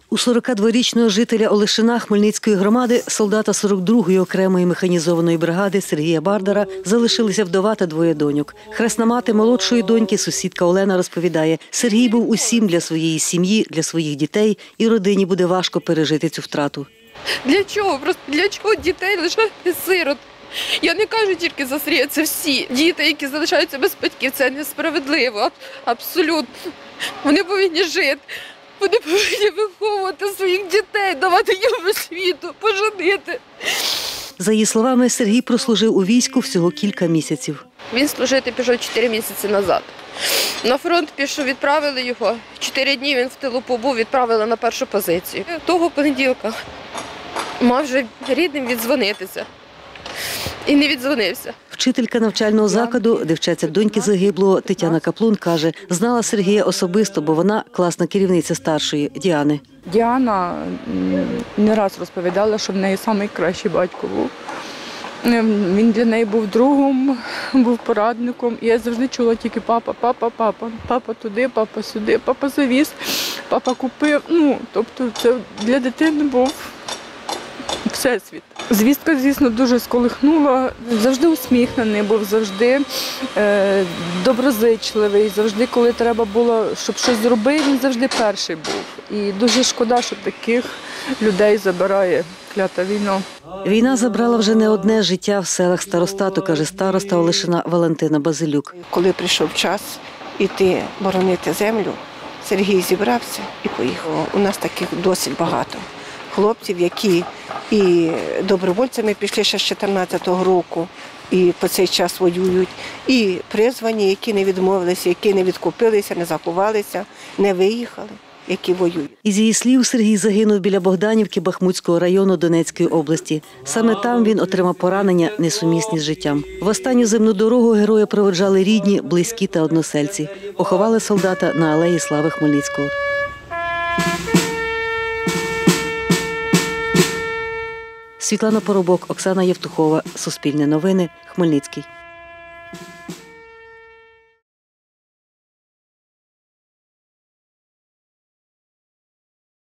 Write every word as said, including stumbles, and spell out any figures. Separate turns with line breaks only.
У сорокадворічного жителя Олешина Хмельницької громади, солдата сорок другої окремої механізованої бригади Сергія Бардара, залишилися вдова та двоє доньок. Хресна мати молодшої доньки, сусідка Олена, розповідає, Сергій був усім для своєї сім'ї, для своїх дітей, і родині буде важко пережити цю втрату.
Для чого? Просто для чого дітей лишати сирот? Я не кажу тільки за Сергія, це всі діти, які залишаються без батьків. Це несправедливо, абсолютно. Вони повинні жити. Вони повинні виховувати своїх дітей, давати їм освіту, поженити.
За її словами, Сергій прослужив у війську всього кілька місяців.
Він служити пішов чотири місяці назад. На фронт пішов, відправили його. Чотири дні він в тилу побув, відправили на першу позицію. Того понеділка мав вже рідним віддзвонитися. І не віддзвонився.
Вчителька навчального закладу, де вчаться доньки загиблого, Тетяна Каплун, каже, знала Сергія особисто, бо вона класна керівниця старшої, Діани.
Діана не раз розповідала, що в неї найкращий батько був. Він для неї був другом, був порадником. І я завжди чула тільки папа, папа, папа. Папа туди, папа сюди, папа завіз, папа купив. Ну, тобто це для дитини був всесвіт. Звістка, звісно, дуже сколихнула. Завжди усміхнений був, завжди е, доброзичливий, завжди, коли треба було, щоб щось зробити, він завжди перший був. І дуже шкода, що таких людей забирає клята війна.
Війна забрала вже не одне життя в селах старостату, каже староста Олешина Валентина Базилюк.
Коли прийшов час іти боронити землю, Сергій зібрався і поїхав. У нас таких досить багато хлопців, які і добровольцями пішли ще з чотирнадцятого року, і по цей час воюють, і призвані, які не відмовилися, які не відкупилися, не заховалися, не виїхали, які воюють.
Із її слів, Сергій загинув біля Богданівки Бахмутського району Донецької області. Саме там він отримав поранення, несумісні з життям. В останню земну дорогу героя проводжали рідні, близькі та односельці. Поховали солдата на алеї Слави Хмельницького. Світлана Поробок, Оксана Євтухова. Суспільне новини. Хмельницький.